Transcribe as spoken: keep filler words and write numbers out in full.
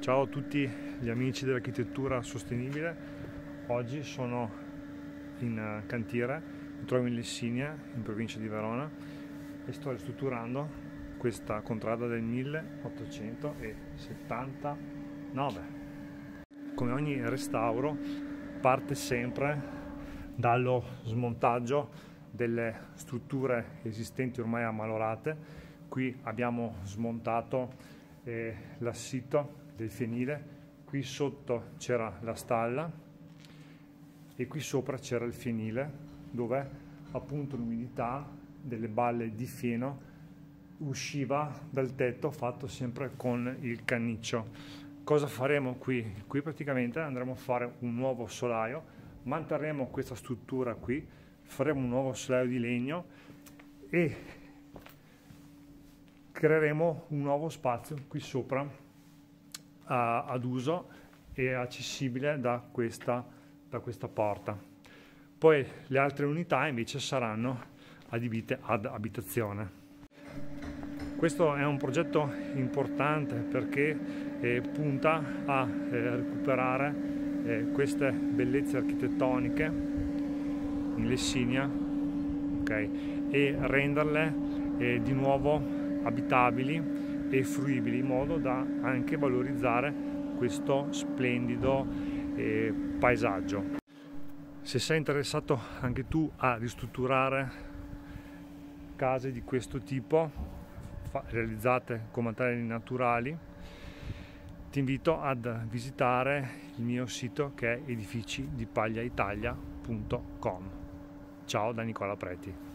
Ciao a tutti gli amici dell'architettura sostenibile. Oggi sono in cantiere, mi trovo in Lessinia, in provincia di Verona, e sto ristrutturando questa contrada del milleottocentosettantanove. Come ogni restauro parte sempre dallo smontaggio delle strutture esistenti ormai ammalorate. Qui abbiamo smontato eh, l'assito del fienile, qui sotto c'era la stalla e qui sopra c'era il fienile, dove appunto l'umidità delle balle di fieno usciva dal tetto, fatto sempre con il canniccio. Cosa faremo qui? Qui praticamente andremo a fare un nuovo solaio, manterremo questa struttura qui, faremo un nuovo solaio di legno e creeremo un nuovo spazio qui sopra ad uso e accessibile da questa, da questa porta. Poi le altre unità invece saranno adibite ad abitazione. Questo è un progetto importante perché eh, punta a eh, recuperare eh, queste bellezze architettoniche in Lessinia, okay, e renderle eh, di nuovo abitabili e fruibili, in modo da anche valorizzare questo splendido eh, paesaggio. Se sei interessato anche tu a ristrutturare case di questo tipo realizzate con materiali naturali, ti invito ad visitare il mio sito, che è edifici di paglia italia punto com. Ciao da Nicola Preti.